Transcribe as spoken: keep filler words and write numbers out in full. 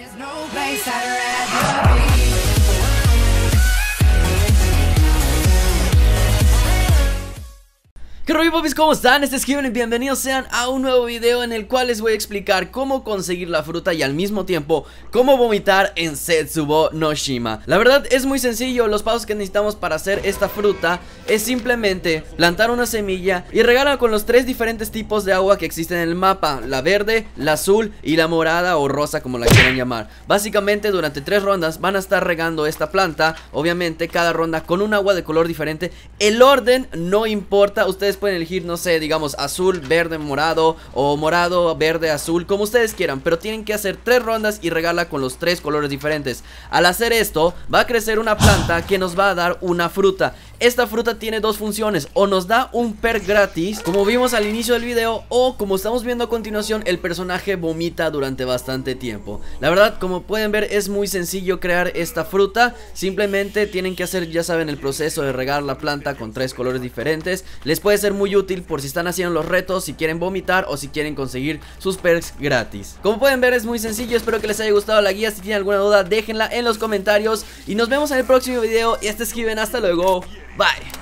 ¿Qué rollo, popis? ¿Cómo están? Este es Given y bienvenidos sean a un nuevo video en el cual les voy a explicar cómo conseguir la fruta y al mismo tiempo cómo vomitar en Setsubo no Shima. La verdad es muy sencillo, los pasos que necesitamos para hacer esta fruta es simplemente plantar una semilla y regarla con los tres diferentes tipos de agua que existen en el mapa: la verde, la azul y la morada o rosa, como la quieran llamar. Básicamente durante tres rondas van a estar regando esta planta, obviamente cada ronda con un agua de color diferente. El orden no importa, ustedes pueden elegir, no sé, digamos azul, verde, morado o morado, verde, azul, como ustedes quieran, pero tienen que hacer tres rondas y regarla con los tres colores diferentes. Al hacer esto va a crecer una planta que nos va a dar una fruta. Esta fruta tiene dos funciones: o nos da un perk gratis, como vimos al inicio del video, o como estamos viendo a continuación, el personaje vomita durante bastante tiempo. La verdad, como pueden ver, es muy sencillo crear esta fruta. Simplemente tienen que hacer, ya saben, el proceso de regar la planta con tres colores diferentes. Les puede ser muy útil por si están haciendo los retos, si quieren vomitar o si quieren conseguir sus perks gratis. Como pueden ver, es muy sencillo. Espero que les haya gustado la guía. Si tienen alguna duda, déjenla en los comentarios y nos vemos en el próximo video. Y este es Given, hasta luego, bye.